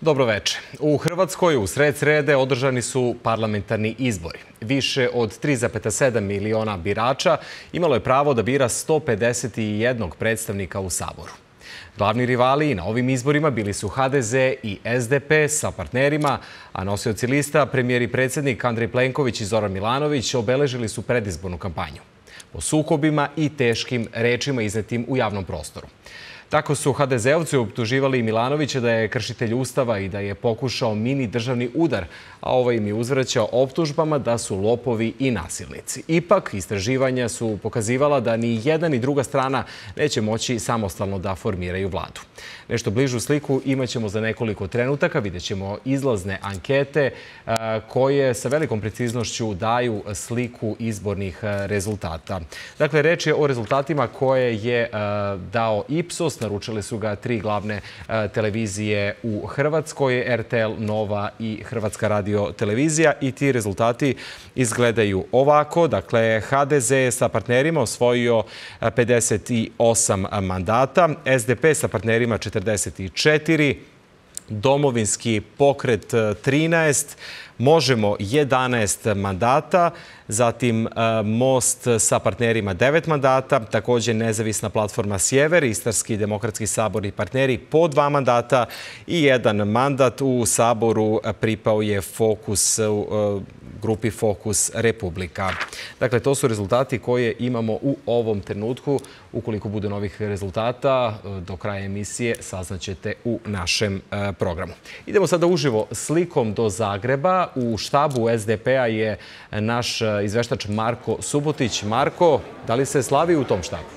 Dobro veče. U Hrvatskoj u sred srede održani su parlamentarni izbori. Više od 3,7 miliona birača imalo je pravo da bira 151 predstavnika u Saboru. Glavni rivali na ovim izborima bili su HDZ i SDP sa partnerima, a nosioci lista, premijer i predsjednik Andrej Plenković i Zoran Milanović, obeležili su predizbornu kampanju po sukobima i teškim rečima iznetim u javnom prostoru. Tako su HDZ-ovci optuživali Milanovića da je kršitelj Ustava i da je pokušao mini državni udar, a ovaj im je uzvraćao optužbama da su lopovi i nasilnici. Ipak, istraživanja su pokazivala da ni jedna ni druga strana neće moći samostalno da formiraju vladu. Nešto bližu sliku imaćemo za nekoliko trenutaka. Vidjet ćemo izlazne ankete koje sa velikom preciznošću daju sliku izbornih rezultata. Dakle, reč je o rezultatima koje je dao Ipsos. Naručili su ga 3 glavne televizije u Hrvatskoj, RTL, Nova i Hrvatska radio-televizija, i ti rezultati izgledaju ovako. Dakle, HDZ sa partnerima osvojio 58 mandata, SDP sa partnerima 44, Domovinski pokret 13, Možemo 11 mandata, zatim Most sa partnerima 9 mandata, također Nezavisna platforma Sjever, Istarski demokratski sabor i partneri po 2 mandata i 1 mandat u Saboru pripao je grupi Fokus Republika. Dakle, to su rezultati koje imamo u ovom trenutku. Ukoliko bude novih rezultata, do kraja emisije saznaćete u našem programu. Idemo sada uživo slikom do Zagreba. U štabu SDP-a je naš izveštač Marko Subotić. Marko, da li se slavi u tom štabu?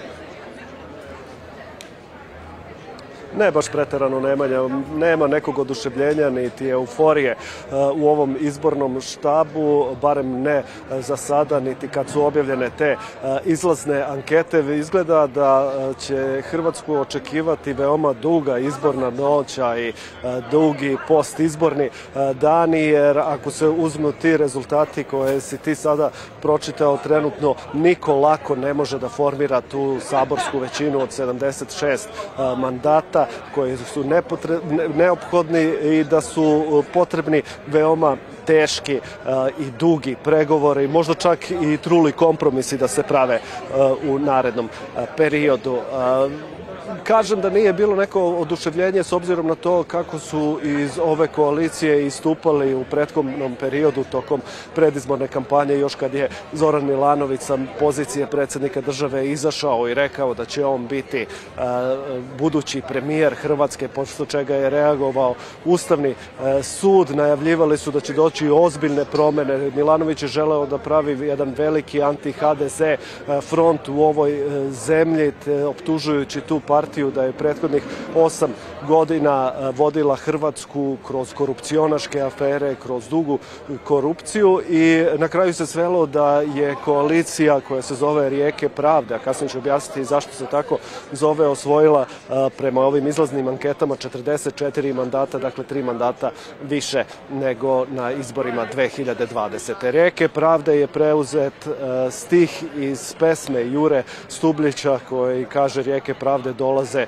Ne baš preterano, nema nekog oduševljenja niti euforije u ovom izbornom štabu, barem ne za sada, niti kad su objavljene te izlazne ankete. Izgleda da će Hrvatsku očekivati veoma duga izborna noć, a i dugi postizborni dani, jer ako se uzmu ti rezultati koje si ti sada pročitao trenutno, niko lako ne može da formira tu saborsku većinu od 76 mandata koji su neophodni i da su potrebni veoma teški i dugi pregovori, možda čak i truli kompromisi da se prave u narednom periodu. Kažem da nije bilo neko oduševljenje s obzirom na to kako su iz ove koalicije istupali u prethodnom periodu tokom predizborne kampanje, još kad je Zoran Milanović sa pozicije predsjednika države izašao i rekao da će on biti budući premijer Hrvatske, posle čega je reagovao Ustavni sud. Najavljivali su da će doći ozbiljne promjene. Milanović je želeo da pravi jedan veliki anti-HDZ front u ovoj zemlji, optužujući tu partiju da je prethodnih 8 godina vodila Hrvatsku kroz korupcionaške afere, kroz dugu korupciju, i na kraju se svelo da je koalicija koja se zove Rijeke pravde, a kasnije ću objasniti zašto se tako zove, osvojila prema ovim izlaznim anketama 44 mandata, dakle 3 mandata više nego na izborima 2020. Rijeke pravde je preuzet stih iz pesme Jure Stublića koji kaže: rijeke pravde dolaze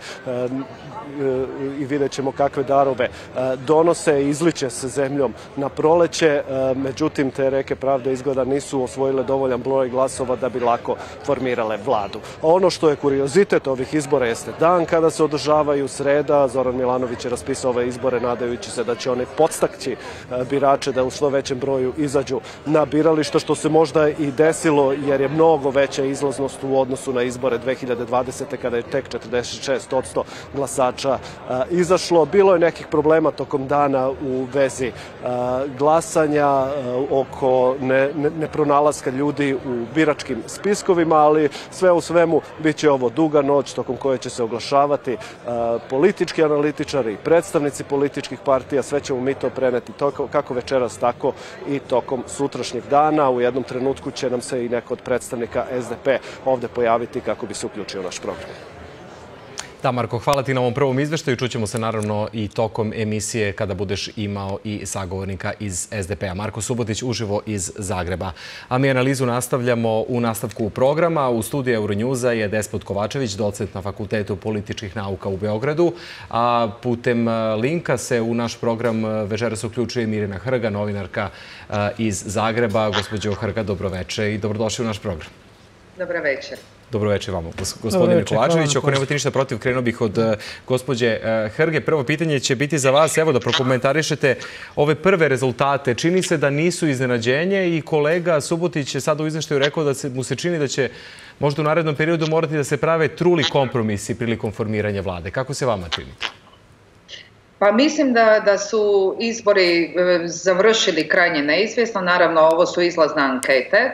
i vidjet ćemo kakve darove donose i izliče se zemljom na proleće. Međutim, te rijeke pravde izgleda nisu osvojile dovoljan broj glasova da bi lako formirale vladu. Ono što je kuriozitet ovih izbora jeste dan kada se održavaju, sreda. Zoran Milanović je raspisao ove izbore nadajući se da će oni podstakći birače da u što većem broju izađu na birališta, što se možda i desilo jer je mnogo veća izlaznost u odnosu na izbore 2020. kada je tek 46% glasača izašlo. Bilo je nekih problema tokom dana u vezi glasanja oko nepronalaska ljudi u biračkim spiskovima, ali sve u svemu bit će ovo duga noć tokom koje će se oglašavati politički analitičari i predstavnici političkih partija. Sve ćemo mi to preneti kako večeras, tako i tokom sutrašnjeg dana. U jednom trenutku će nam se i neko od predstavnika SDP ovde pojaviti kako bi se uključio u naš program. Da, Marko, hvala ti na ovom prvom izveštaju. Čućemo se naravno i tokom emisije kada budeš imao i sagovornika iz SDP-a. Marko Subotić uživo iz Zagreba. A mi analizu nastavljamo u nastavku programa. U studiju Euronjuza je Despot Kovačević, docent na Fakultetu političkih nauka u Beogradu. A putem linka se u naš program večeras uključuje Mirjana Hrga, novinarka iz Zagreba. Gospođo Hrga, dobroveče i dobrodošli u naš program. Dobro večer. Dobro večer vama, gospodine Kovačević. Ako nemate ništa protiv, krenuo bih od gospođe Hrge. Prvo pitanje će biti za vas, evo da prokomentarišete ove prve rezultate. Čini se da nisu iznenađenje i kolega Subotić je sada u izveštaju rekao da mu se čini da će možda u narednom periodu morati da se prave truli kompromisi prilikom formiranja vlade. Kako se vama čini? Pa mislim da su izbori završili krajnje neizvjesno. Naravno, ovo su izlazne ankete.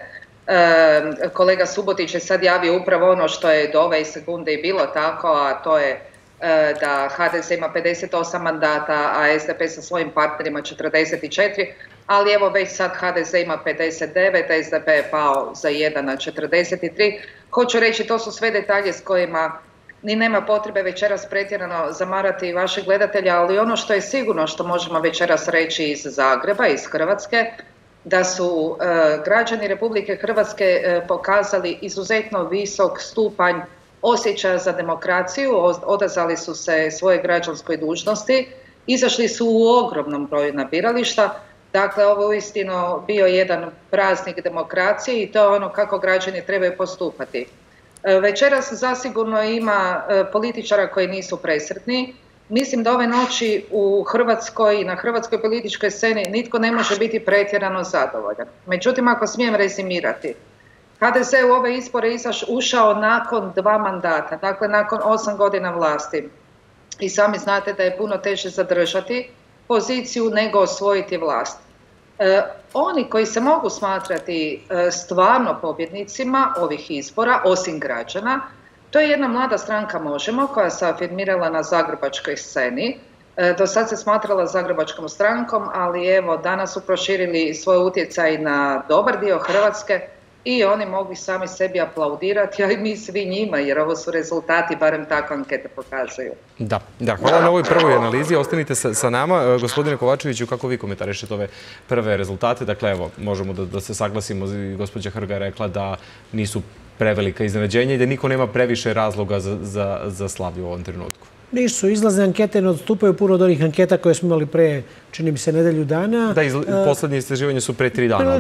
Kolega Subotić je sad javio upravo ono što je do ove sekunde i bilo tako, a to je da HDZ ima 58 mandata, a SDP sa svojim partnerima 44, ali evo već sad HDZ ima 59, SDP je pao za 1 na 43. Hoću reći, to su sve detalje s kojima ni nema potrebe večeras pretjerano zamarati vaše gledatelja, ali ono što je sigurno što možemo večeras reći iz Zagreba, iz Hrvatske, da su građani Republike Hrvatske pokazali izuzetno visok stupanj osjećaja za demokraciju, odazvali su se svoje građanskoj dužnosti, izašli su u ogromnom broju na birališta. Dakle, ovo je uistinu bio jedan praznik demokracije i to je ono kako građani trebaju postupati. Večeras zasigurno ima političara koji nisu presretni. Mislim da ove noći u Hrvatskoj i na hrvatskoj političkoj sceni nitko ne može biti pretjerano zadovoljan. Međutim, ako smijem rezimirati, HDZ u ove izbore ušao nakon 2 mandata, dakle nakon 8 godina vlasti. I sami znate da je puno teže zadržati poziciju nego osvojiti vlast. Oni koji se mogu smatrati stvarno pobjednicima ovih izbora, osim građana, to je jedna mlada stranka Možemo koja se afirmirala na zagrebačkoj sceni. Do sad se smatrala zagrebačkom strankom, ali evo danas su proširili svoj utjecaj na dobar dio Hrvatske i oni mogu sami sebi aplaudirati, a i mi svi njima, jer ovo su rezultati, barem tako ankete pokazuju. Da, hvala na ovoj prvoj analizi. Ostanite sa nama. Gospodine Kovačeviću, kako vi komentarišete ove prve rezultate? Dakle, evo, možemo da se saglasimo. Gospođa Hrga je rekla da nisu prevelika iznenađenja i da niko nema previše razloga za slavlje u ovom trenutku. Nisu, izlazne ankete ne odstupaju puno od onih anketa koje smo imali pre, čini mi se, nedelju dana. Da, poslednje istraživanje su pre 3 dana.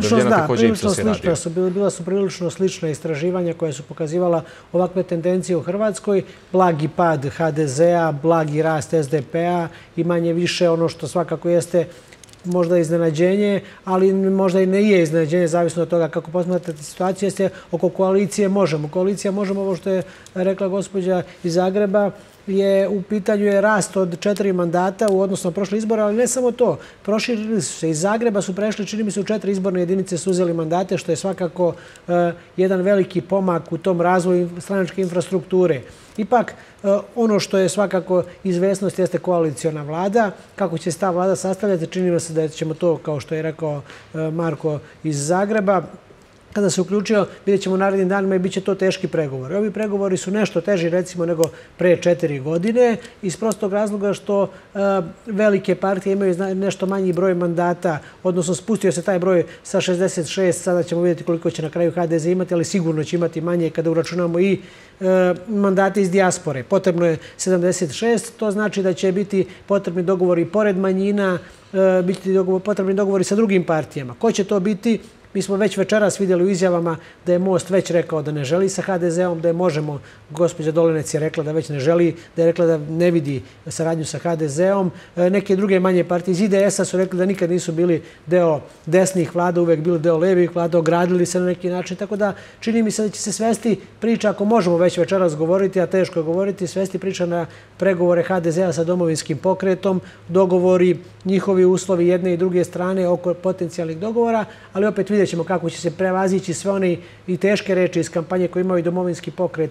Bila su prilično slična istraživanja koja su pokazivala ovakve tendencije u Hrvatskoj. Blagi pad HDZ-a, blagi rast SDP-a i manje više ono što svakako jeste možda iznenađenje, ali možda i ne je iznenađenje, zavisno od toga kako posmatrate situaciju, jeste oko koalicije Možemo. Koalicija Možemo, ovo što je rekla gospođa iz Zagreba, u pitanju je rast od 4 mandata u odnosu na prošle izbore, ali ne samo to. Proširili su se iz Zagreba, su prešli, čini mi se, u 4 izborne jedinice su uzeli mandate, što je svakako jedan veliki pomak u tom razvoju stranačke infrastrukture. Ipak, ono što je svakako izvesnost jeste koaliciona vlada. Kako će se ta vlada sastavljati, čini mi se da ćemo to, kao što je rekao Marko iz Zagreba, kada se uključio, vidjet ćemo u narednim danima i bit će to teški pregovori. Ovi pregovori su nešto teži, recimo, nego pre 4 godine, iz prostog razloga što velike partije imaju nešto manji broj mandata, odnosno spustio se taj broj sa 66, sada ćemo vidjeti koliko će na kraju HDZ imati, ali sigurno će imati manje kada uračunamo i mandate iz dijaspore. Potrebno je 76, to znači da će biti potrebni dogovori pored manjina, biti potrebni dogovori sa drugim partijama. Ko će to biti? Mi smo već večeras vidjeli u izjavama da je Most već rekao da ne želi sa HDZ-om, da je Možemo, gospođa Dolenec je rekla da već ne želi, da je rekla da ne vidi saradnju sa HDZ-om. Neke druge manje partije iz IDS-a su rekli da nikad nisu bili deo desnih vlada, uvek bili deo levih vlada, ogradili se na neki način. Tako da čini mi se da će se svesti priča, ako možemo već večeras govoriti, a teško je govoriti, svesti priča na pregovore HDZ-a sa Domovinskim pokretom, dogovori, njihovi uslovi jedne i druge strane oko potencijalnih dogovora, ali opet vidjet ćemo kako će se prevazići sve one i teške reči iz kampanje koje imaju Domovinski pokret prema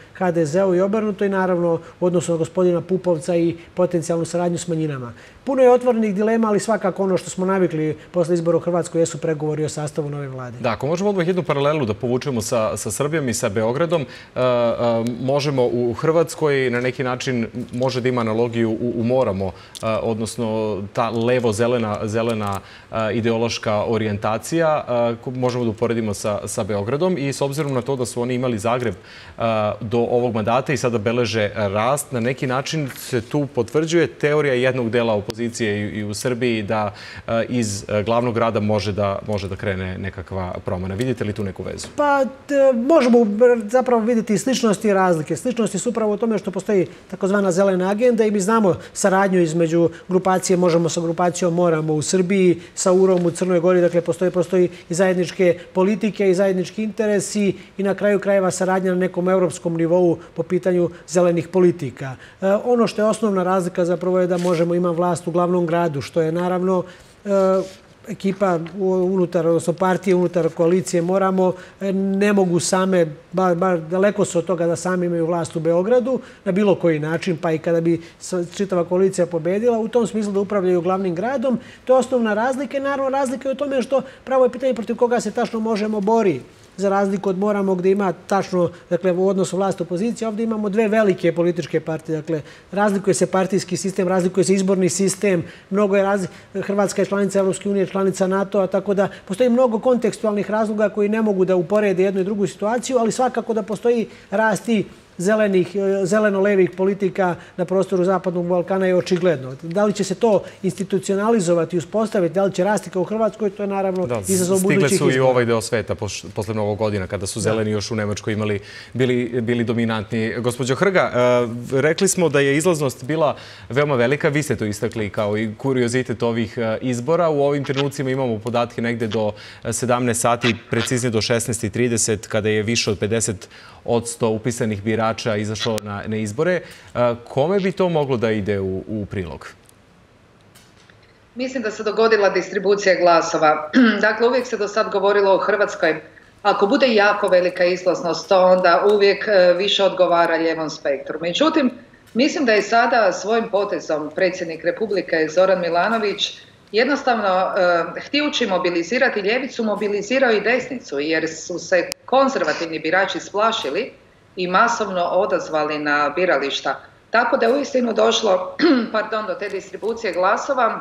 HDZ-u i obrnuto i naravno u odnosu na gospodina Pupovca i potencijalnu saradnju s manjinama. Puno je otvorenih dilema, ali svakako ono što smo navikli posle izbora u Hrvatskoj jesu pregovori o sastavu nove vlade. Da, ako možemo odmah jednu paralelu da povučemo sa Srbijom i sa Beogradom, možemo u Hrvatskoj na neki način može da ima analogiju u Moramo, odnosno ta levo-zelena ideološka orijentacija, možemo da uporedimo sa Beogradom i s obzirom na to da su oni imali Zagreb do ovog mandata i sada beleže rast, na neki način se tu potvrđuje teorija jednog dela opozicije i u Srbiji da iz glavnog grada može da krene nekakva promjena. Vidite li tu neku vezu? Pa možemo zapravo vidjeti sličnosti i razlike. Sličnosti su upravo u tome što postoji takozvana zelena agenda i mi znamo saradnju između grupacije, možemo sa grupacijom Moramo u Srbiji, sa UROM u Crnoj Gori, dakle postoji i zajedničke politike i zajednički interesi i na kraju krajeva saradnja na nekom europskom nivou po pitanju zelenih politika. Ono što je osnovna razlika zapravo je da možemo imati vlast u glavnom gradu, što je naravno ekipa unutar, odnosno partije unutar koalicije Moramo, ne mogu same, bar daleko su od toga da sami imaju vlast u Beogradu, na bilo koji način, pa i kada bi čitava koalicija pobedila, u tom smislu da upravljaju glavnim gradom. To je osnovna razlika i naravno razlika je u tome što pravo je pitanje protiv koga se tačno možemo boriti. Za razliku od Moramo gdje ima tačno, dakle, u odnosu vlast opozicije, ovdje imamo dve velike političke partije. Dakle, razlikuje se partijski sistem, razlikuje se izborni sistem, mnogo je Hrvatska je članica Europske unije, članica NATO-a, tako da postoji mnogo kontekstualnih razloga koji ne mogu da uporede jednu i drugu situaciju, ali svakako da postoji rast i zeleno-levih politika na prostoru Zapadnog Balkana je očigledno. Da li će se to institucionalizovati i uspostaviti, da li će rasti kao u Hrvatskoj, to je naravno izazov budućih izbora. Stigle su i u ovaj deo sveta posle Novog godina, kada su zeleni još u Nemačkoj bili dominantni. Gospođo Hrga, rekli smo da je izlaznost bila veoma velika, vi ste to istakli kao i kuriozitet ovih izbora. U ovim trenucima imamo podatke negde do 17 sati, preciznije do 16:30, kada je više od 50% upisanih birača izašlo na izbore. Kome bi to moglo da ide u prilog? Mislim da se dogodila distribucija glasova. Dakle, uvijek se do sad govorilo o Hrvatskoj. Ako bude jako velika izlaznost, to onda uvijek više odgovara lijevom spektru. Međutim, mislim da je sada svojim potezom predsjednik Republike Zoran Milanović jednostavno htijući mobilizirati ljevicu, mobilizirao i desnicu, jer su se konzervativni birači splašili i masovno odazvali na birališta. Tako da je uistinu došlo do te distribucije glasova,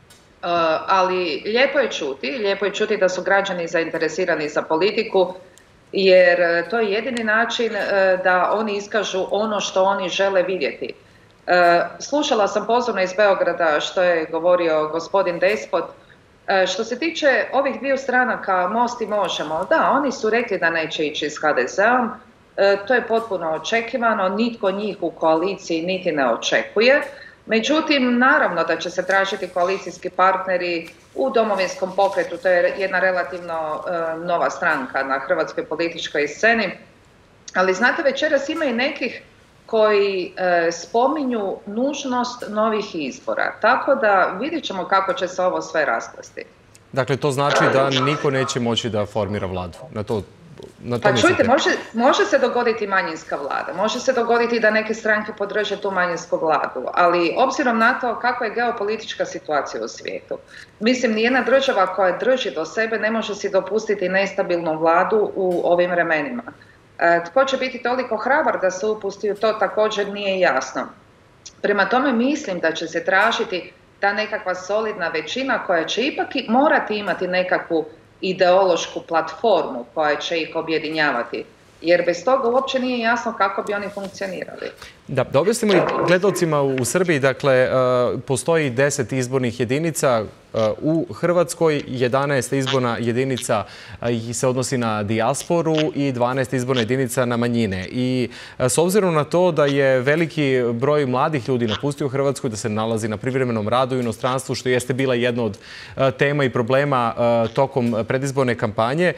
ali lijepo je čuti da su građani zainteresirani za politiku, jer to je jedini način da oni iskažu ono što oni žele vidjeti. Slušala sam pozorno iz Beograda što je govorio gospodin Despot. Što se tiče ovih dviju stranaka, Most i Možemo, da, oni su rekli da neće ići s HDZ-om. To je potpuno očekivano, nitko njih u koaliciji niti ne očekuje. Međutim, naravno da će se tražiti koalicijski partneri u Domovinskom pokretu, to je jedna relativno nova stranka na hrvatskoj političkoj sceni. Ali znate, večeras ima i nekih koji spominju nužnost novih izbora. Tako da vidjet ćemo kako će se ovo sve rasplesti. Dakle, to znači da niko neće moći da formira vladu. Pa čujte, može se dogoditi manjinska vlada, može se dogoditi da neke stranke podrže tu manjinsku vladu, ali obzirom na to kakva je geopolitička situacija u svijetu, mislim, nijedna država koja drži do sebe ne može si dopustiti nestabilnu vladu u ovim vremenima. Tko će biti toliko hrabar da se upusti u to također nije jasno. Prema tome mislim da će se tražiti ta nekakva solidna većina koja će ipak morati imati nekakvu ideološku platformu koja će ih objedinjavati. Jer bez toga uopće nije jasno kako bi oni funkcionirali. Da objasnimo i gledalcima u Srbiji, dakle, postoji 10 izbornih jedinica u Hrvatskoj, 11 izborna jedinica se odnosi na dijasporu i 12 izborna jedinica na manjine. I s obzirom na to da je veliki broj mladih ljudi napustio Hrvatsku, da se nalazi na privremenom radu u inostranstvu, što jeste bila jedna od tema i problema tokom predizborne kampanje,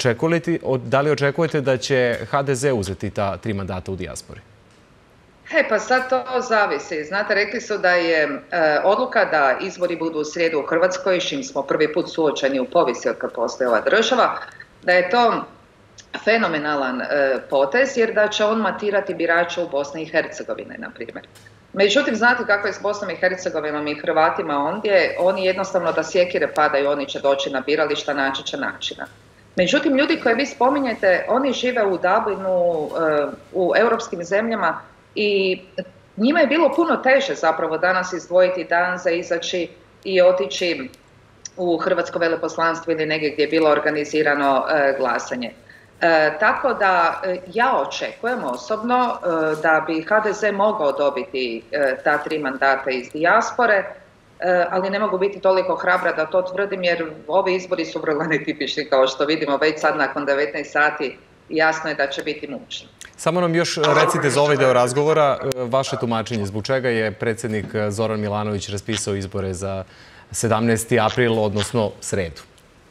da li očekujete da će HDZ uzeti ta 3 mandata u dijaspori? Pa sad to zavisi. Znate, rekli su da je odluka da izbori budu u srijedu u Hrvatskoj, s čim smo prvi put suočeni u povijesti od kad postoji ova država, da je to fenomenalan potez, jer da će on matirati birače u Bosni i Hercegovine, na primjer. Međutim, znate kako je s Bosnom i Hercegovinom i Hrvatima ondje, oni jednostavno da sjekire padaju, oni će doći na birališta, naći će načina. Međutim, ljudi koje vi spominjete, oni žive u Dublinu, u europskim zemljama i njima je bilo puno teže zapravo danas izdvojiti dan za izaći i otići u Hrvatsko veleposlanstvo ili negdje gdje je bilo organizirano glasanje. Tako da ja očekujem osobno da bi HDZ mogao dobiti ta 3 mandata iz dijaspore, ali ne mogu biti toliko hrabra da to tvrdim jer ovi izbori su vrlo netipični kao što vidimo već sad nakon 19 sati jasno je da će biti mučni. Samo nam još recite za ovaj deo razgovora vaše tumačenje. Zbog čega je predsjednik Zoran Milanović raspisao izbore za 17. april, odnosno sredu?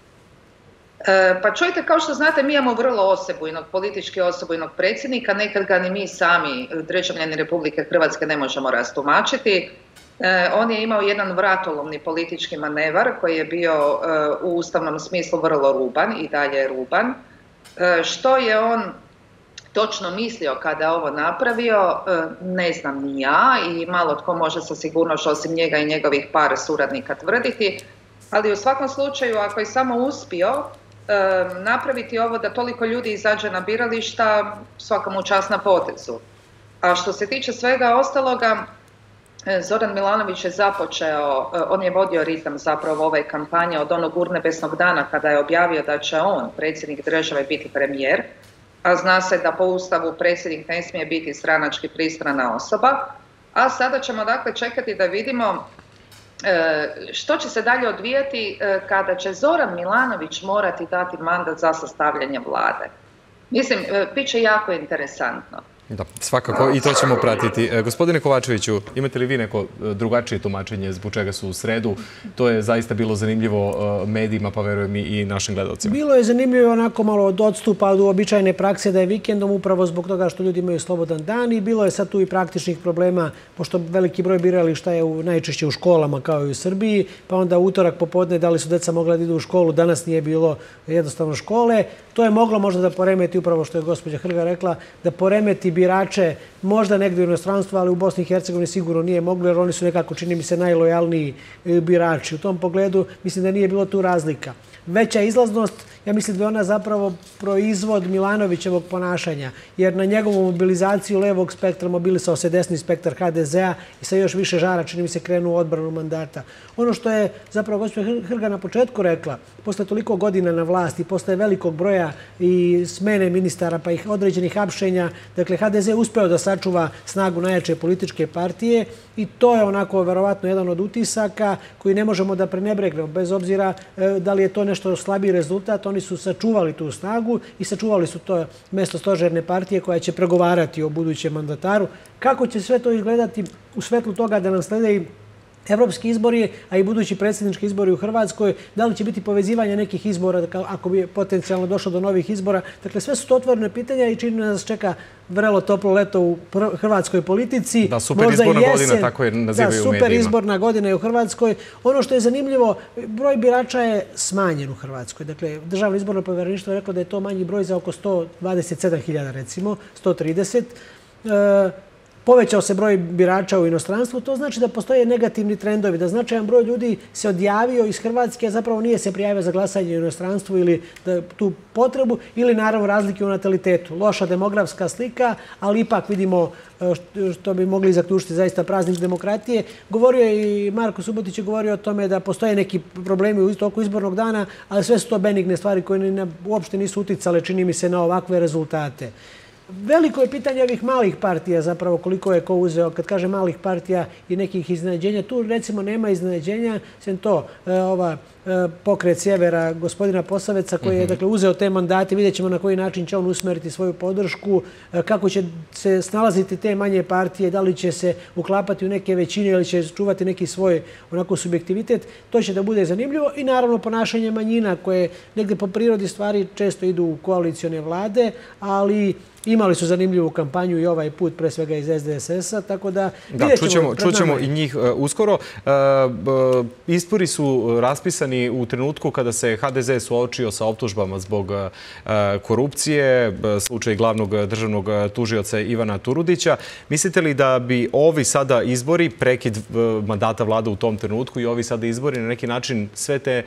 Pa čujte, kao što znate, mi imamo vrlo politički osebujnog predsjednika, nekad ga ni mi sami, državljani Republike Hrvatske, ne možemo rastumačiti. On je imao jedan vratolomni politički manevar koji je bio u ustavnom smislu vrlo ruban i dalje je ruban. Što je on točno mislio kada je ovo napravio, ne znam ni ja i malo tko može sa sigurnošću osim njega i njegovih par suradnika tvrditi, ali u svakom slučaju ako je samo uspio napraviti ovo da toliko ljudi izađe na birališta, svaka mu čast na potezu. A što se tiče svega ostaloga, Zoran Milanović je započeo, on je vodio ritam zapravo ove kampanje od onog urnebesnog dana kada je objavio da će on, predsjednik države, biti premijer, a zna se da po Ustavu predsjednik ne smije biti stranački pristrana osoba, a sada ćemo dakle čekati da vidimo što će se dalje odvijati kada će Zoran Milanović morati dati mandat za sastavljanje vlade. Mislim, bit će jako interesantno. Da, svakako i to ćemo pratiti. Gospodine Kovačeviću, imate li vi neko drugačije tumačenje zbog čega su u sredu? To je zaista bilo zanimljivo medijima, pa verujem i našim gledalcima. Bilo je zanimljivo onako malo od odstupa od uobičajene prakse da je vikendom upravo zbog toga što ljudi imaju slobodan dan i bilo je sad tu i praktičnih problema, pošto veliki broj birališta je najčešće u školama kao i u Srbiji, pa onda utorak popodne da li su deca mogla da idu u školu, danas nije bilo jednostavno škole. To je moglo možda da poremeti, upravo što je gospođa Hrga rekla, da poremeti birače možda negdje u inostranstvu, ali u Bosni i Hercegovini sigurno nije moglo, jer oni su nekako, čini mi se, najlojalniji birači. U tom pogledu mislim da nije bilo tu razlika. Veća izlaznost, ja mislim da je ona zapravo proizvod Milanovićevog ponašanja, jer na njegovu mobilizaciju levog spektra mobilisao se desni spektar HDZ-a i sa još više žara, čini mi se, krenuo u odbranu mandata. Ono što je zapravo gospođa Hrga na početku rekla, posle toliko godina na vlasti, posle velikog broja i smene ministara pa ih određenih hapšenja, dakle HDZ uspeo da sačuva snagu najjače političke partije i to je onako verovatno jedan od utisaka koji ne možemo da prenebregnemo, bez obzira da li je to nešto slabiji rezultat. Oni su sačuvali tu snagu i sačuvali su to mesto stožerne partije koja će pregovarati o budućem mandataru. Kako će sve to izgledati u svetlu toga da nam slede evropski izbori, a i budući predsjednički izbori u Hrvatskoj, da li će biti povezivanje nekih izbora ako bi potencijalno došlo do novih izbora. Dakle, sve su to otvorene pitanja i čini nas čeka vrlo toplo leto u hrvatskoj politici. Da, super izborna godina, tako je nazivaju u medijima. Da, super izborna godina je u Hrvatskoj. Ono što je zanimljivo, broj birača je smanjen u Hrvatskoj. Dakle, Državno izborno povjereništvo je reklo da je to manji broj za oko 127.000, recimo, 130. Povećao se broj birača u inostranstvu, to znači da postoje negativni trendovi, da značajan broj ljudi se odjavio iz Hrvatske, a zapravo nije se prijavio za glasanje u inostranstvu ili tu potrebu, ili naravno razlike u natalitetu. Loša demografska slika, ali ipak vidimo što bi mogli zaključiti zaista praznik demokratije. Govorio je i Marko Subotić je govorio o tome da postoje neki problemi u toku izbornog dana, ali sve su to benigne stvari koje uopšte nisu uticale, čini mi se, na ovakve rezultate. Veliko je pitanje ovih malih partija, zapravo koliko je ko uzeo. Kad kaže malih partija i nekih iznenađenja, tu recimo nema iznenađenja, sem to, pokret sjevera gospodina Posaveca koji je dakle uzeo te mandate, vidjet ćemo na koji način će on usmeriti svoju podršku, kako će se snalaziti te manje partije, da li će se uklapati u neke većine ili će čuvati neki svoj onako subjektivitet, to će da bude zanimljivo i naravno ponašanje manjina koje negdje po prirodi stvari često idu u koalicione vlade, ali Imali su zanimljivu kampanju i ovaj put, pre svega iz SDSS-a, tako da... Da, čućemo i njih uskoro. Izbori su raspisani u trenutku kada se HDZ suočio sa optužbama zbog korupcije, slučaj glavnog državnog tužioca Ivana Turudića. Mislite li da bi ovi sada izbori, prekid mandata vlada u tom trenutku i ovi sada izbori na neki način sve te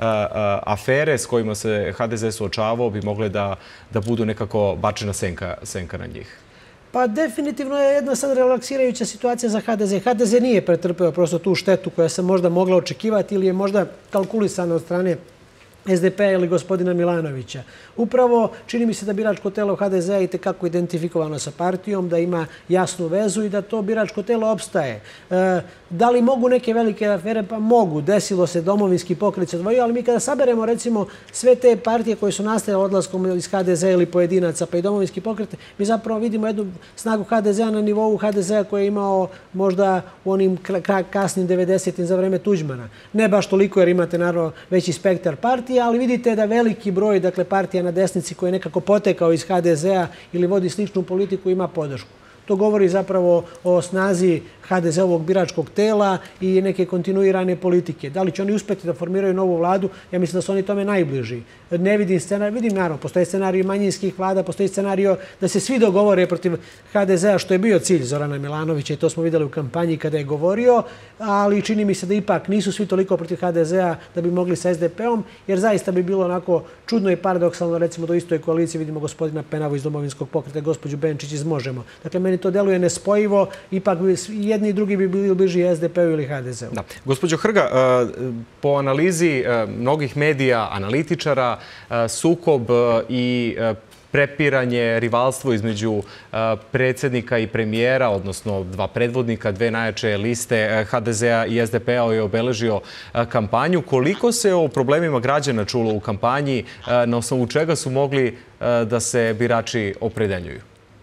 afere s kojima se HDZ suočavao bi mogle da budu nekako bačena senka na njih? Pa definitivno je jedna sad relaksirajuća situacija za HDZ. HDZ nije pretrpeo prosto tu štetu koja se možda mogla očekivati ili je možda kalkulisana od strane SDP ili gospodina Milanovića. Upravo čini mi se da biračko telo HDZ-a i tekako identifikovano sa partijom, da ima jasnu vezu i da to biračko telo opstaje. Da li mogu neke velike afere? Pa mogu. Desilo se, Domovinski pokret se odvojio, ali mi kada saberemo recimo sve te partije koje su nastajale odlaskom iz HDZ-a ili pojedinaca, pa i Domovinski pokret, mi zapravo vidimo jednu snagu HDZ-a na nivou HDZ-a koji je imao možda u onim kasnim 90-im za vreme Tuđmana. Ne baš toliko jer imate naravno veći spektar partije, ali vidite da veliki broj, dakle, partija na desnici koji je nekako potekao iz HDZ-a ili vodi sličnu politiku ima podršku. To govori zapravo o snazi HDZ-ovog biračkog tela i neke kontinuirane politike. Da li će oni uspjeti da formiraju novu vladu? Ja mislim da su oni tome najbliži. Ne vidim scenarij, vidim naravno, postoji scenarij manjinskih vlada, postoji scenarij da se svi dogovore protiv HDZ-a, što je bio cilj Zorana Milanovića i to smo vidjeli u kampanji kada je govorio, ali čini mi se da ipak nisu svi toliko protiv HDZ-a da bi mogli sa SDP-om, jer zaista bi bilo onako čudno i paradoksalno, recimo, da u istoj koaliciji vidimo gospodina Penavu iz Domovinskog pokreta, gospođu Benčić iz Možemo. Dakle, meni to deluje nespojivo, ipak jedni i drugi bi bili bliži SDP-u ili HDZ-u. Da. Gospođo Hrga, po analizi mnogih medija, analitičara, sukob i prepiranje, rivalstvo između predsjednika i premijera, odnosno dva predvodnika, dve najjače liste HDZ-a i SDP-a je obeležio kampanju. Koliko se o problemima građana čulo u kampanji, na osnovu čega su mogli da se birači opredeljuju?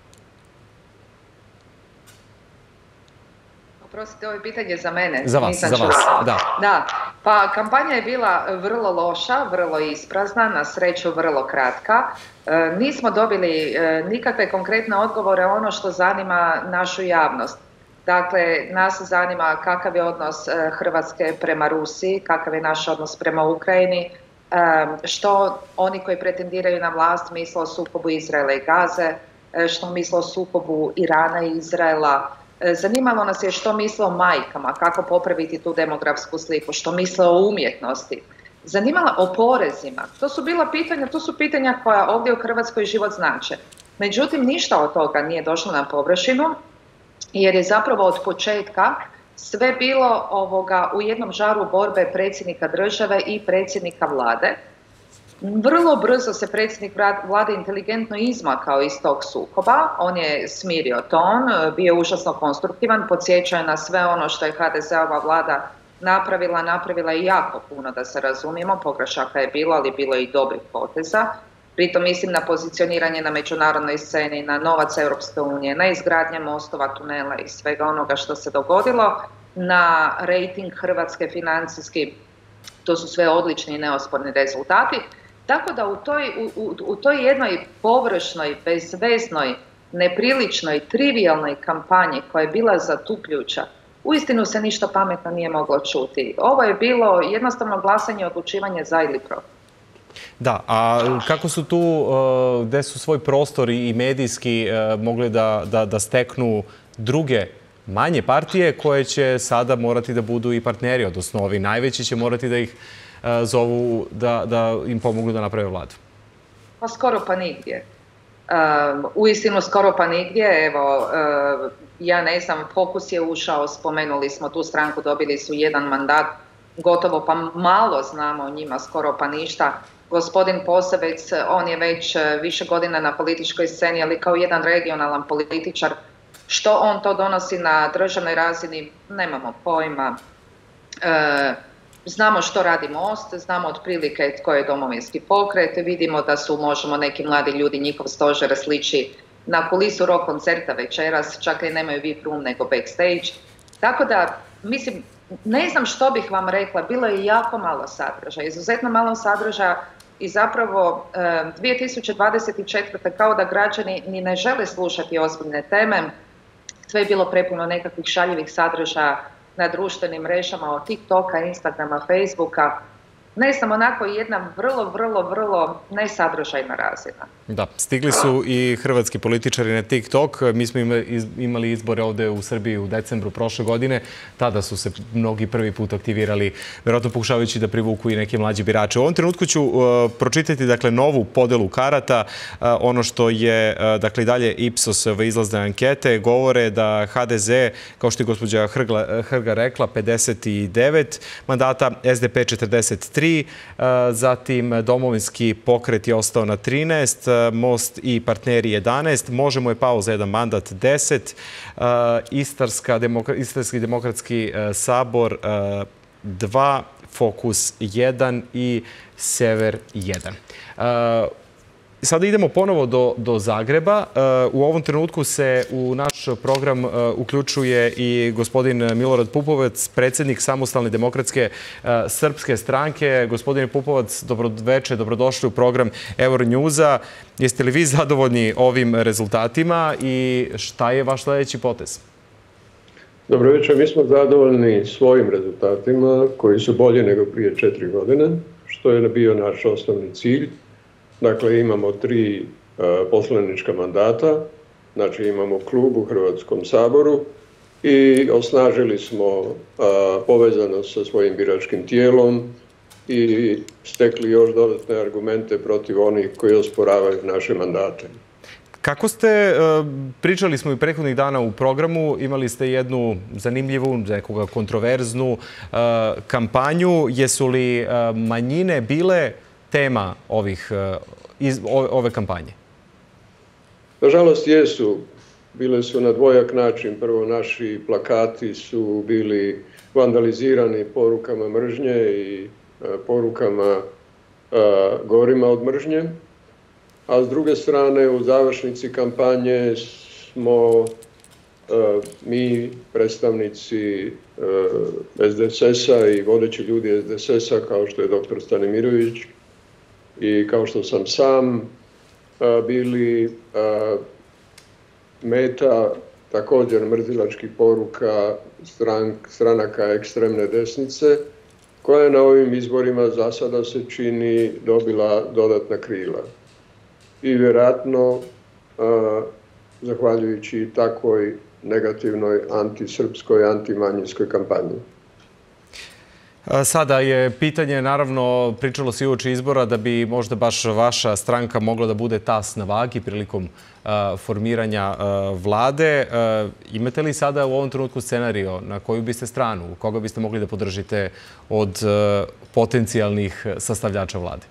Prostite, ovo je pitanje za mene. Za vas, da. Da, pa kampanja je bila vrlo loša, vrlo isprazna, na sreću vrlo kratka. Nismo dobili nikakve konkretne odgovore ono što zanima našu javnost. Dakle, nas zanima kakav je odnos Hrvatske prema Rusiji, kakav je naš odnos prema Ukrajini, što oni koji pretendiraju na vlast misle o sukobu Izraela i Gaze, što misle o sukobu Irana i Izraela. Zanimalo nas je što misle o majkama, kako popraviti tu demografsku sliku, što misle o umjetnosti. Zanimala o porezima. To su pitanja koja ovdje u Hrvatskoj život znače. Međutim, ništa od toga nije došlo na površinu, jer je zapravo od početka sve bilo u jednom žaru borbe predsjednika države i predsjednika vlade. Vrlo brzo se predsjednik vlade inteligentno izmakao iz tog sukoba, on je smirio ton, bio užasno konstruktivan, podsjećao je na sve ono što je HDZ-ova vlada napravila je jako puno, da se razumijemo, pogrešaka je bilo, ali bilo je i dobrih poteza. Pritom mislim na pozicioniranje na međunarodnoj sceni, na novac Europske unije, na izgradnje mostova, tunela i svega onoga što se dogodilo, na rejting Hrvatske financijski, to su sve odlični i neosporni rezultati. Tako da u toj jednoj površnoj, bezveznoj, nepriličnoj, trivijalnoj kampanji koja je bila zatupljuća, uistinu se ništa pametno nije moglo čuti. Ovo je bilo jednostavno glasanje i odlučivanje za ili protiv. Da, a kako su tu, gde su svoj prostor i medijski mogli da steknu druge manje partije koje će sada morati da budu i partneri, odnosno ovi najveći će morati da ih zovu da im pomognu da naprave vladu? Pa skoro pa nigdje. Uistinu skoro pa nigdje. Evo, ja ne znam, Fokus je ušao, spomenuli smo tu stranku, dobili su jedan mandat, gotovo pa malo znamo o njima, skoro pa ništa. Gospodin Posavec, on je već više godina na političkoj sceni, ali kao jedan regionalan političar. Što on to donosi na državnoj razini, nemamo pojma. Znamo što radi Most, znamo otprilike tko je Domovinski pokret, vidimo da su, možemo, neki mladi ljudi, njihov stožer sliči na kulisu rock koncerta večeras, čak i nemaju VIP room nego backstage. Tako da, mislim, ne znam što bih vam rekla, bilo je jako malo sadržaja, izuzetno malo sadržaja i zapravo 2024. kao da građani ni ne žele slušati ozbiljne teme. Sve je bilo prepuno nekakvih šaljivih sadržaja na društvenim mrežama od TikToka, Instagrama, Facebooka. Ne znam, onako jedna vrlo nesadržajna razina. Da, stigli su i hrvatski političari na TikTok. Mi smo imali izbore ovde u Srbiji u decembru prošle godine. Tada su se mnogi prvi put aktivirali, verovatno pokušavajući da privuku i neke mlađe birače. U ovom trenutku ću pročitati dakle, novu podelu karata. Ono što je dakle, i dalje Ipsosove izlazne ankete govore da HDZ, kao što je gospođa Hrga rekla, 59 mandata, SDP 43, zatim Domovinski pokret je ostao na 13, Most i partneri 11, Možemo je pao za jedan mandat 10, Istarski demokratski sabor 2, Fokus 1 i Sever 1. Sada idemo ponovo do Zagreba. U ovom trenutku se u naš program uključuje i gospodin Milorad Pupovac, predsjednik Samostalne demokratske srpske stranke. Gospodine Pupovac, dobroveče, dobrodošli u program Euronewsa. Jeste li vi zadovoljni ovim rezultatima i šta je vaš sljedeći potez? Dobro večer, mi smo zadovoljni svojim rezultatima koji su bolji nego prije 4 godine, što je bio naš osnovni cilj. Dakle, imamo 3 poslanička mandata, znači imamo klub u Hrvatskom saboru i osnažili smo povezanost sa svojim biračkim tijelom i stekli još dodatne argumente protiv onih koji osporavaju naše mandate. Kako ste, pričali smo i prethodnih dana u programu, imali ste jednu zanimljivu, nekoga kontroverznu kampanju. Jesu li manjine bile tema ove kampanje? Nažalost jesu. Bile su na dvojak način. Prvo, naši plakati su bili vandalizirani porukama mržnje i porukama gorima od mržnje. A s druge strane, u završnici kampanje smo mi, predstavnici SDSS-a i vodeći ljudi SDSS-a, kao što je dr. Stanimirović i kao što sam sam, bili meta također mrzilačkih poruka stranaka ekstremne desnice, koja je na ovim izborima za sada se čini dobila dodatna krila. I vjerojatno, zahvaljujući takvoj negativnoj antisrpskoj, antimanjinskoj kampanji. Sada je pitanje, naravno, pričalo se i uoči izbora da bi možda baš vaša stranka mogla da bude tas na vagi prilikom formiranja vlade. Imate li sada u ovom trenutku scenario na koju biste stranu, koga biste mogli da podržite od potencijalnih sastavljača vlade?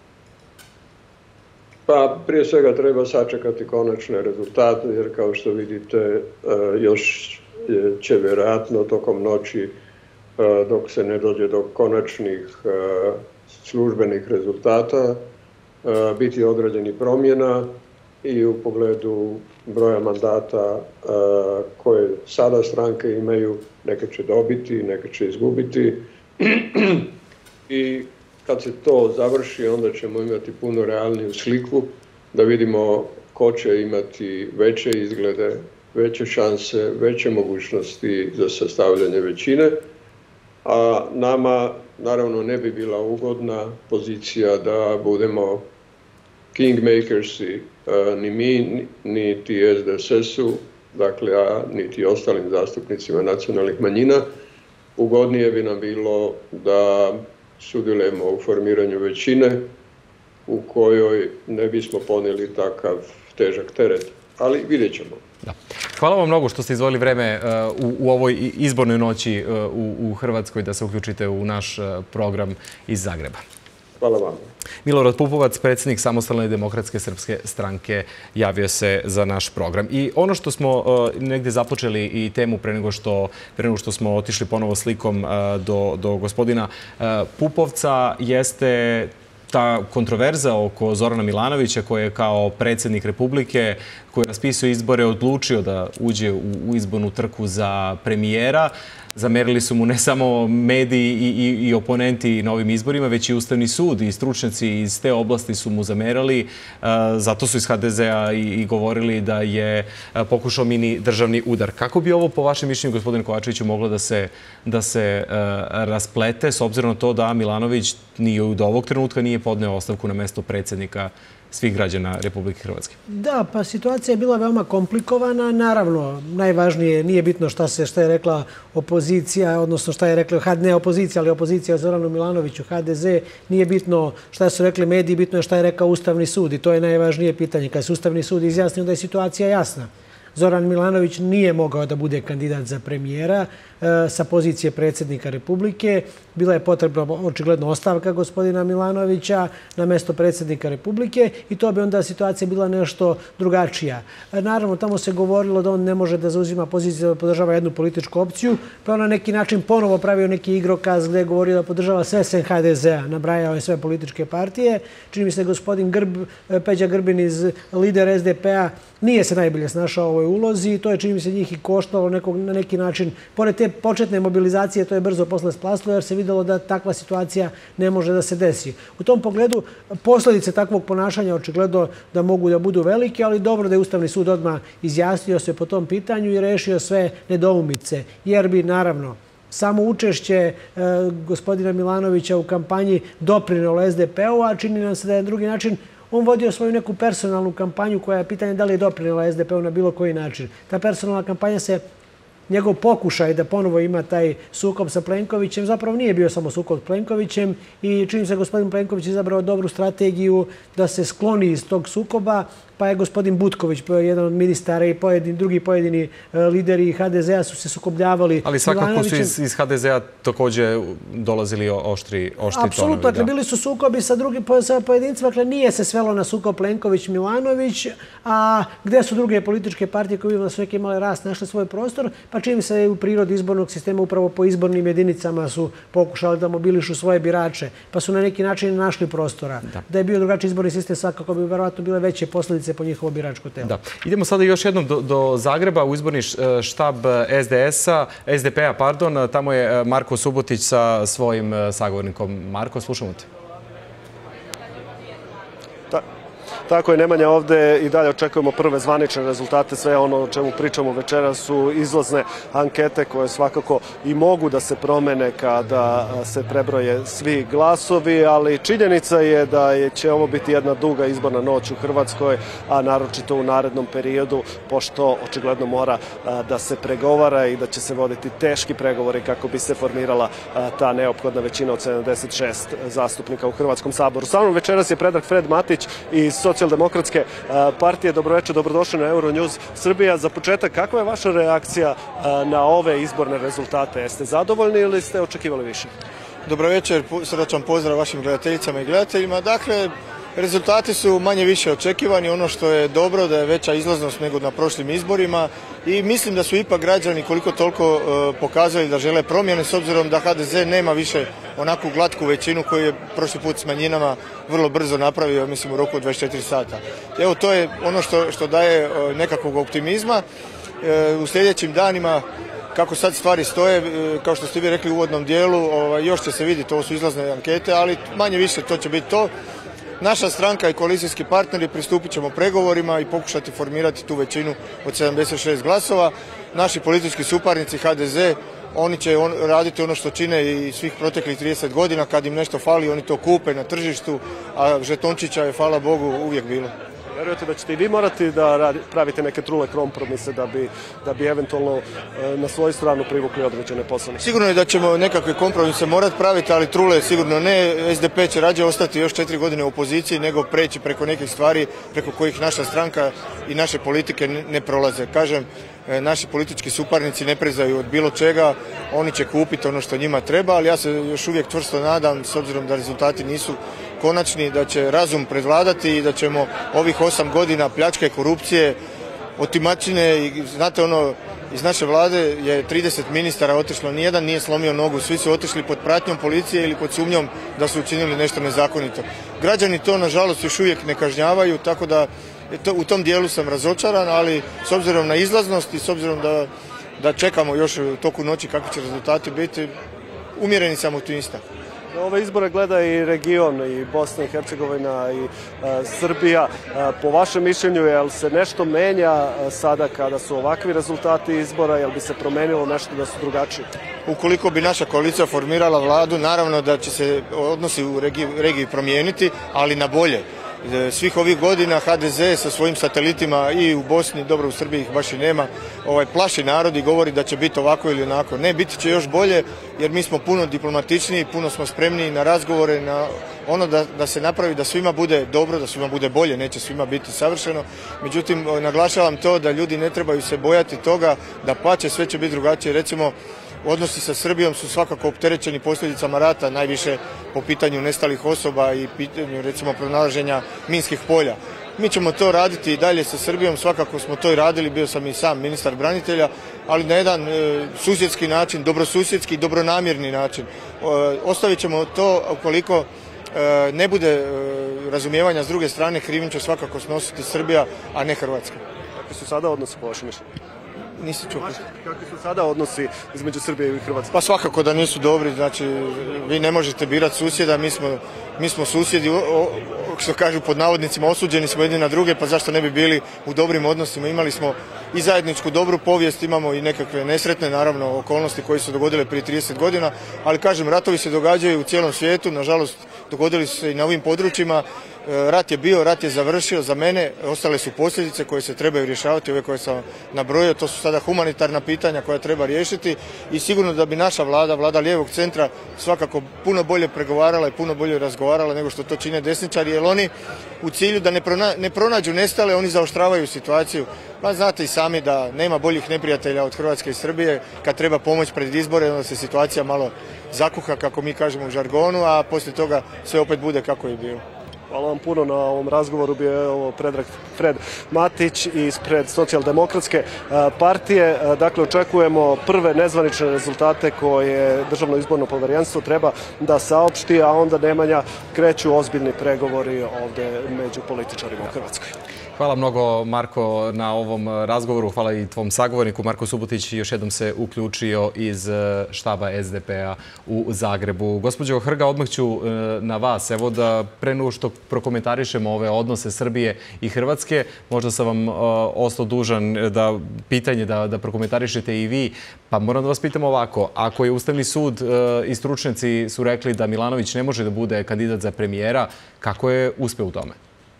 Pa prije svega treba sačekati konačne rezultate, jer kao što vidite još će vjerojatno tokom noći, dok se ne dođe do konačnih službenih rezultata, biti određeni promjena i u pogledu broja mandata koje sada stranke imaju, neke će dobiti, neke će izgubiti. I kad se to završi, onda ćemo imati puno realniju sliku da vidimo ko će imati veće izglede, veće šanse, veće mogućnosti za sastavljanje većine. A nama naravno ne bi bila ugodna pozicija da budemo kingmakersi, ni mi, niti SDSS-u, dakle, a niti ostalim zastupnicima nacionalnih manjina. Ugodnije bi nam bilo da sudjelujemo u formiranju većine u kojoj ne bismo ponijeli takav težak teret. Ali vidjet ćemo. Da. Hvala vam mnogo što ste izdvojili vreme u ovoj izbornoj noći u Hrvatskoj da se uključite u naš program iz Zagreba. Hvala vam. Milorad Pupovac, predsjednik Samostalne demokratske srpske stranke, javio se za naš program. I ono što smo negdje započeli i temu pre nego što smo otišli ponovo slikom do gospodina Pupovca jeste ta kontroverza oko Zorana Milanovića, koji je kao predsjednik Republike, koji je raspisao izbore, odlučio da uđe u izbornu trku za premijera. Zamerili su mu ne samo mediji i oponenti na ovim izborima, već i Ustavni sud i stručnjaci iz te oblasti su mu zamerali. Zato su iz HDZ-a i govorili da je pokušao mini državni udar. Kako bi ovo, po vašem mišljenju, gospodine Kovačeviću, moglo da se rasplete, s obzirom na to da Milanović ni do ovog trenutka nije podneo ostavku na mesto predsjednika svih građana Republike Hrvatske? Da, pa situacija je bila veoma komplikovana. Naravno, najvažnije nije bitno šta je rekla opozicija, odnosno šta je rekla, ne opozicija, ali opozicija Zoranu Milanoviću, HDZ. Nije bitno šta su rekli mediji, bitno je šta je rekao Ustavni sud i to je najvažnije pitanje. Kad se Ustavni sud izjasni, onda je situacija jasna. Zoran Milanović nije mogao da bude kandidat za premijera sa pozicije predsjednika Republike. Bila je potrebna očigledno ostavka gospodina Milanovića na mesto predsjednika Republike i to bi onda situacija bila nešto drugačija. Naravno, tamo se govorilo da on ne može da zauzima poziciju da podržava jednu političku opciju, pa on na neki način ponovo pravio neki igrokaz gdje je govorio da podržava sve sem HDZ-a, nabrajao je sve političke partije. Čini mi se gospodin Peđa Grbin lider SDP-a nije se najbolje snašao u ovoj ulozi i to je, čini mi se, njih i koštalo na neki način. Pored te početne mobilizacije, to je brzo posle splaslo jer se vidjelo da takva situacija ne može da se desi. U tom pogledu posljedice takvog ponašanja očigledno da mogu da budu velike, ali dobro da je Ustavni sud odmah izjasnio se po tom pitanju i rešio sve nedoumice. Jer bi, naravno, samo učešće gospodina Milanovića u kampanji doprinelo SDP-u, a čini nam se da je na drugi način on vodio svoju neku personalnu kampanju koja je pitanje da li je doprinela SDP-u na bilo koji način. Ta personalna kampanja njegov pokušaj da ponovo ima taj sukob sa Plenkovićem zapravo nije bio samo sukob s Plenkovićem i čini se gospodin Plenković izabrao dobru strategiju da se skloni iz tog sukoba, pa je gospodin Butković, jedan od ministara i drugi pojedini lideri HDZ-a su se sukobljavali. Ali svakako su iz HDZ-a također dolazili oštri tonovi. Apsolutno, dakle, bili su sukobi sa pojedincima, dakle nije se svelo na sukob Plenković-Milanović, a gdje su druge političke partije koje su neke imale rast našle svoj prostor, pa čini se u prirodi izbornog sistema upravo po izbornim jedinicama su pokušali da mobilišu svoje birače, pa su na neki način našli prostora. Da je bio drugačiji izborni sistem, svakako bi verovatno bile veće posljedice po njihovo biračko telo. Da. Idemo sada još jednom do Zagreba, u izborni štab SDP-a, tamo je Marko Subotić sa svojim sagovornikom. Marko, slušamo te. Tako je, Nemanja, ovdje i dalje očekujemo prve zvanične rezultate. Sve ono o čemu pričamo večeras su izlazne ankete koje svakako i mogu da se promene kada se prebroje svi glasovi, ali činjenica je da će ovo biti jedna duga izborna noć u Hrvatskoj, a naročito u narednom periodu, pošto očigledno mora da se pregovara i da će se voditi teški pregovori kako bi se formirala ta neophodna većina od 76 zastupnika u Hrvatskom saboru. Sa mnom večeras je Predrag Fred Matić iz Socijaldemokratske partije. Dobroveče, dobrodošli na Euronews Srbija. Za početak, kakva je vaša reakcija na ove izborne rezultate? Jeste zadovoljni ili ste očekivali više? Dobroveče, srdačan pozdrav vašim gledateljicama i gledateljima. Dakle, rezultati su manje više očekivani. Ono što je dobro da je veća izlaznost nego na prošlim izborima i mislim da su ipak građani koliko toliko pokazali da žele promjene s obzirom da HDZ nema više onakvu glatku većinu koju je prošli put s manjinama vrlo brzo napravio, mislim u roku od 24 sata. Evo, to je ono što daje nekakvog optimizma. U sljedećim danima, kako sad stvari stoje, kao što ste vi rekli u uvodnom dijelu, još će se vidjeti, ovo su izlazne ankete, ali manje više to će biti to. Naša stranka i koalicijski partneri pristupit ćemo pregovorima i pokušati formirati tu većinu od 76 glasova. Naši politički suparnici HDZ, oni će raditi ono što čine i svih proteklih 30 godina, kad im nešto fali, oni to kupe na tržištu, a žetončića je, hvala Bogu, uvijek bilo. Vjerujete da ćete i vi morati da pravite neke trule kompromise da bi eventualno na svoju stranu privukli određene poslanike? Sigurno je da ćemo nekakve kompromise morati praviti, ali trule sigurno ne. SDP će rađe ostati još 4 godine u opoziciji nego preći preko nekih stvari preko kojih naša stranka i naše politike ne prolaze. Kažem, naši politički suparnici ne prezaju od bilo čega, oni će kupiti ono što njima treba, ali ja se još uvijek čvrsto nadam, s obzirom da rezultati nisu konačni, da će razum prevladati i da ćemo ovih 8 godina pljačke, korupcije, otimačine i znate ono, iz naše vlade je 30 ministara otišlo, nijedan nije slomio nogu, svi su otišli pod pratnjom policije ili pod sumnjom da su učinili nešto nezakonito. Građani to nažalost još uvijek ne kažnjavaju, tako da u tom dijelu sam razočaran, ali s obzirom na izlaznost i s obzirom da čekamo još u toku noći kakvi će rezultati biti. Umjereni sam optimista. Ove izbore gleda i region, i Bosna i Hercegovina, i Srbija. Po vašem mišljenju, je li se nešto menja sada kada su ovakvi rezultati izbora, je li bi se promenilo nešto da su drugačiji? Ukoliko bi naša koalicija formirala vladu, naravno da će se odnosi u regiji promijeniti, ali na bolje. Svih ovih godina HDZ sa svojim satelitima i u Bosni, dobro u Srbiji ih baš i nema, plaši narod i govori da će biti ovako ili onako. Ne, biti će još bolje jer mi smo puno diplomatičniji, puno smo spremniji na razgovore, na ono da se napravi da svima bude dobro, da svima bude bolje, neće svima biti savršeno. Međutim, naglašavam to da ljudi ne trebaju se bojati toga, da pače, sve će biti drugačije. Recimo, odnosi sa Srbijom su svakako opterećeni posljedicama rata, najviše po pitanju nestalih osoba i pitanju recimo pronalaženja minskih polja. Mi ćemo to raditi i dalje sa Srbijom, svakako smo to i radili, bio sam i sam ministar branitelja, ali na jedan susjedski način, dobrosusjedski i dobronamjerni način. Ostavit ćemo to ukoliko ne bude razumijevanja s druge strane, krivnju će svakako snositi Srbija, a ne Hrvatska. Kakvi su sada odnosi po vašem mišljenju? Nisi čuo. Kakvi su sada odnosi između Srbije i Hrvatske? Pa svakako da nisu dobri, znači vi ne možete birati susjeda, mi smo susjedi, što kažu pod navodnicima, osuđeni smo jedni na druge, pa zašto ne bi bili u dobrim odnosima. Imali smo i zajedničku dobru povijest, imamo i nekakve nesretne, naravno, okolnosti koje su dogodile prije 30 godina, ali kažem, ratovi se događaju u cijelom svijetu, nažalost dogodili su se i na ovim područjima. Rat je bio, rat je završio, za mene ostale su posljedice koje se trebaju rješavati, ove koje sam nabrojio, to su sada humanitarna pitanja koja treba riješiti i sigurno da bi naša vlada lijevog centra svakako puno bolje pregovarala i puno bolje razgovarala nego što to čine desničari, jer oni u cilju da ne pronađu nestale, oni zaoštravaju situaciju. Pa znate i sami da nema boljih neprijatelja od Hrvatske i Srbije, kad treba pomoć pred izbore, onda se situacija malo zakuha, kako mi kažemo u žargonu, a poslije toga sve opet bude kako je bilo. Hvala vam puno na ovom razgovoru. Bio je ovo Predrag Fred Matić ispred Socijaldemokratske partije. Dakle, očekujemo prve nezvanične rezultate koje Državno izborno povjerenstvo treba da saopšti, a onda Nemanja kreću ozbiljni pregovori ovdje među političarima u Hrvatskoj. Hvala mnogo, Marko, na ovom razgovoru. Hvala i tvom sagovorniku. Marko Subotić još jednom se uključio iz štaba SDP-a u Zagrebu. Gospođo Hrga, odmah ću na vas. Evo da pre nego što prokomentarišemo ove odnose Srbije i Hrvatske, možda sam vam ostao dužan pitanje da prokomentarišete i vi. Pa moram da vas pitam ovako. Ako je Ustavni sud i stručnjaci su rekli da Milanović ne može da bude kandidat za premijera, kako je uspeo u tome?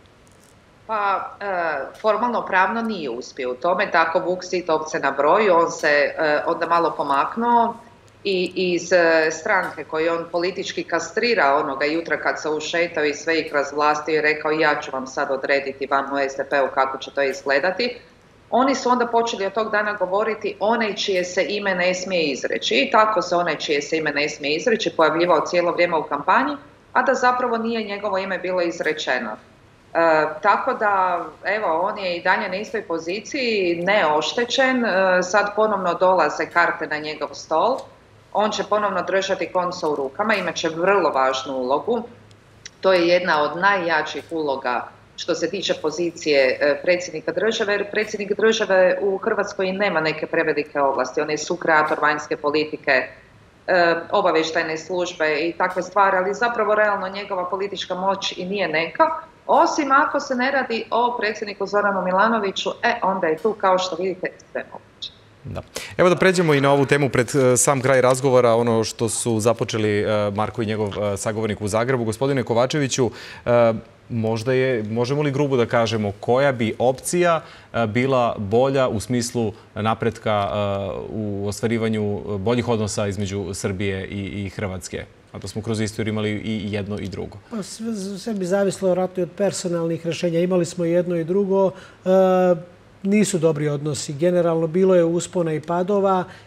Pa, formalno pravno nije uspio u tome, tako Vuk Sitovce na broju, on se onda malo pomaknuo i iz stranke koju on politički kastrira onoga jutra kad se ušetao i sve ih razvlastio i rekao ja ću vam sad odrediti vam u SDP-u kako će to izgledati. Oni su onda počeli od tog dana govoriti onaj čije se ime ne smije izreći i tako se onaj čije se ime ne smije izreći pojavljivao cijelo vrijeme u kampanji, a da zapravo nije njegovo ime bilo izrečeno. Tako da, evo, on je i dalje na istoj poziciji, neoštećen, sad ponovno dolaze karte na njegov stol, on će ponovno držati konca u rukama, imat će vrlo važnu ulogu, to je jedna od najjačih uloga što se tiče pozicije predsjednika države, jer predsjednik države u Hrvatskoj nema neke prevelike ovlasti, on je sukreator vanjske politike, obavještajne službe i takve stvari, ali zapravo realno njegova politička moć i nije neka, osim ako se ne radi o predsjedniku Zoranu Milanoviću, onda je tu, kao što vidite, sve moguće. Da. Evo da pređemo i na ovu temu pred sam kraj razgovora, ono što su započeli Marko i njegov sagovornik u Zagrebu. Gospodine Kovačeviću, možemo li grubo da kažemo koja bi opcija bila bolja u smislu napretka u ostvarivanju boljih odnosa između Srbije i Hrvatske? A to smo kroz istoriju imali i jedno i drugo. Pa sve bi zavislo vjerojatno od personalnih rješenja. Imali smo jedno i drugo. Nisu dobri odnosi. Generalno bilo je uspona i padova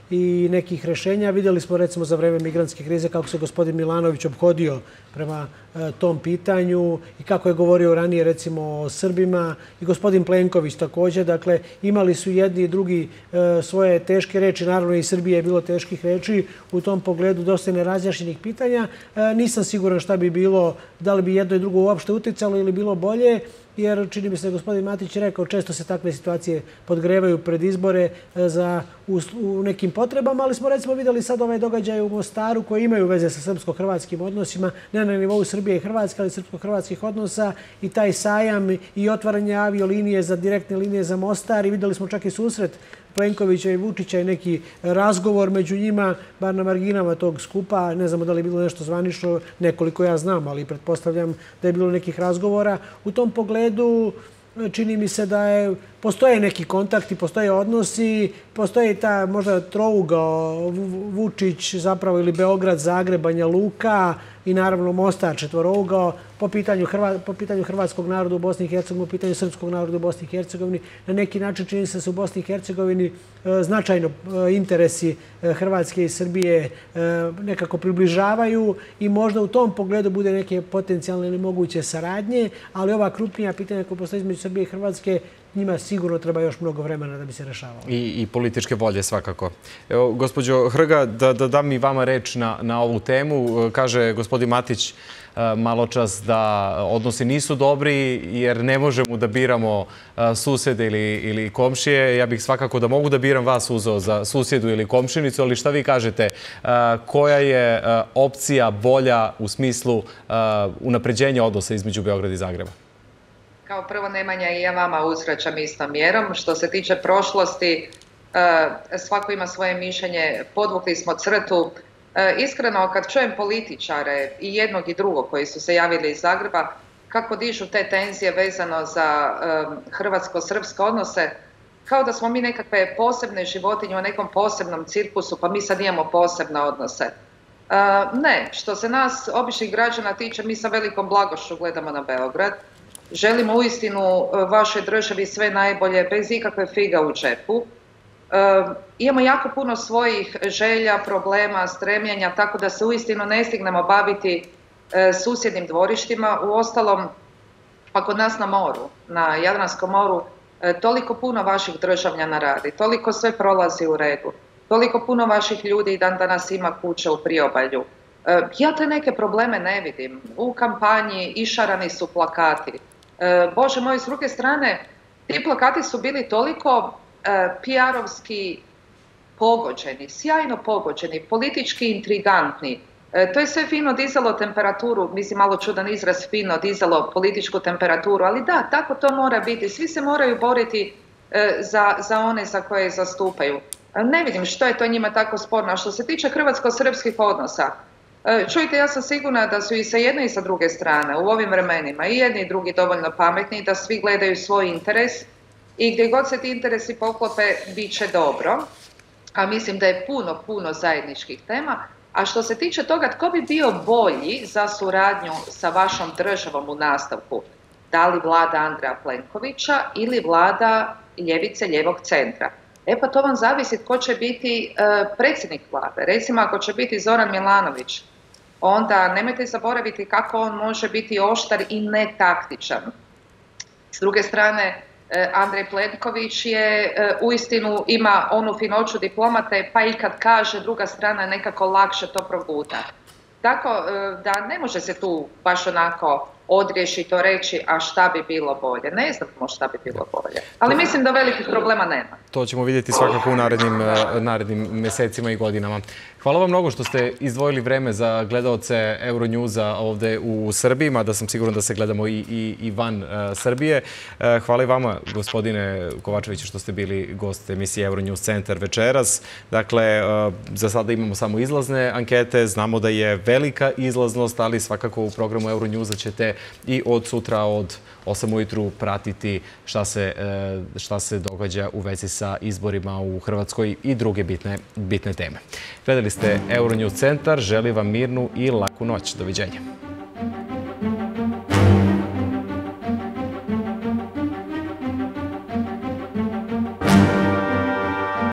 i nekih rešenja. Vidjeli smo recimo za vreme migrantske krize kako se gospodin Milanović ophodio prema tom pitanju i kako je govorio ranije recimo o Srbima i gospodin Plenković također. Dakle, imali su jedni i drugi svoje teške reči. Naravno i Srbije je bilo teških reči. U tom pogledu dosta nerazjašnjenih pitanja. Nisam siguran šta bi bilo, da li bi jedno i drugo uopšte uticalo ili bilo bolje. Jer čini mi se, gospodin Matić rekao, često se takve situacije podgrevaju pred izbore u nekim potrebama, ali smo recimo vidjeli sad ovaj događaj u Mostaru koji imaju veze sa srpsko-hrvatskim odnosima, ne na nivou Srbije i Hrvatske, ali srpsko-hrvatskih odnosa i taj sajam i otvaranje aviolinije za direktne linije za Mostar i vidjeli smo čak i susret Plenkovića i Vučića i neki razgovor među njima, bar na marginama tog skupa. Ne znamo da li je bilo nešto zvanično, nekoliko ja znam, ali pretpostavljam da je bilo nekih razgovora. U tom pogledu čini mi se da postoje neki kontakti, postoje odnosi, postoji ta možda trougao Vučić zapravo ili Beograd, Zagreb, Banja Luka i naravno Mostar četvorougao po pitanju hrvatskog naroda u Bosni i Hercegovini, po pitanju srpskog naroda u Bosni i Hercegovini. Na neki način čini se da se u Bosni i Hercegovini značajno interesi Hrvatske i Srbije nekako približavaju i možda u tom pogledu bude neke potencijalne ili moguće saradnje, ali ova krupnija pitanja koja postoji između Srbije i Hrvatske, njima sigurno treba još mnogo vremena da bi se rešavalo. I političke volje svakako. Evo, gospođo Hrga, da dam i vama reč na ovu temu. Kaže gospodin Matić maločas da odnosi nisu dobri jer ne možemo da biramo susede ili komšije. Ja bih svakako da mogu da biram vas uzeo za susjedu ili komšinicu, ali šta vi kažete? Koja je opcija bolja u smislu unapređenja odnosa između Beograda i Zagreba? Kao prvo, Nemanja, i ja vama uzvraćam istom mjerom. Što se tiče prošlosti, svako ima svoje mišljenje, podvukli smo crtu. Iskreno, kad čujem političare i jednog i drugog koji su se javili iz Zagreba, kako dižu te tenzije vezano za hrvatsko-srpske odnose, kao da smo mi nekakve posebne životinje u nekom posebnom cirkusu, pa mi sad imamo posebne odnose. Ne, što se nas, običnih građana, tiče, mi sa velikom blagošću gledamo na Beograd. Želimo uistinu vašoj državi sve najbolje, bez ikakve figa u džepu. Imamo jako puno svojih želja, problema, stremljenja, tako da se uistinu ne stignemo baviti susjednim dvorištima. Uostalom, pa kod nas na moru, na Jadranskom moru, toliko puno vaših državljana radi, toliko sve prolazi u redu, toliko puno vaših ljudi i dan danas ima kuće u priobalju. Ja te neke probleme ne vidim. U kampanji išarani su plakati. Bože moj, s druge strane, ti plakati su bili toliko PR-ovski pogođeni, sjajno pogođeni, politički intrigantni. To je sve fino dizalo temperaturu, mislim malo čudan izraz, fino dizalo političku temperaturu, ali da, tako to mora biti. Svi se moraju boriti za one za koje zastupaju. Ne vidim što je to njima tako sporno. A što se tiče hrvatsko-srpskih odnosa, čujte, ja sam sigurna da su i sa jedne i sa druge strane u ovim vremenima i jedni i drugi dovoljno pametni, da svi gledaju svoj interes i gdje god se ti interesi poklope bit će dobro, a mislim da je puno zajedničkih tema. A što se tiče toga tko bi bio bolji za suradnju sa vašom državom u nastavku, da li vlada Andreja Plenkovića ili vlada ljevice, ljevog centra? E pa to vam zavisi tko će biti predsjednik vlade. Recimo ako će biti Zoran Milanović, onda nemojte zaboraviti kako on može biti oštar i netaktičan. S druge strane, Andrej Plenković je uistinu ima onu finoću diplomate, pa i kad kaže druga strana nekako lakše to proguta. Tako da ne može se tu baš onako odriješito reći, a šta bi bilo bolje. Ne znamo šta bi bilo bolje. Ali mislim da velikih problema nema. To ćemo vidjeti svakako u narednim mesecima i godinama. Hvala vam mnogo što ste izdvojili vreme za gledaoce Euronewsa ovde u Srbiji, mada sam siguran da se gledamo i van Srbije. Hvala i vama, gospodine Kovačeviću, što ste bili gost emisije Euronews Centar večeras. Dakle, za sada imamo samo izlazne ankete. Znamo da je velika izlaznost, ali svakako u programu Euronewsa ćete i od sutra od 8 ujutru pratiti šta se događa u vezi sa izborima u Hrvatskoj i druge bitne teme. Gledali ste Euronews Centar. Želim vam mirnu i laku noć. Doviđenja.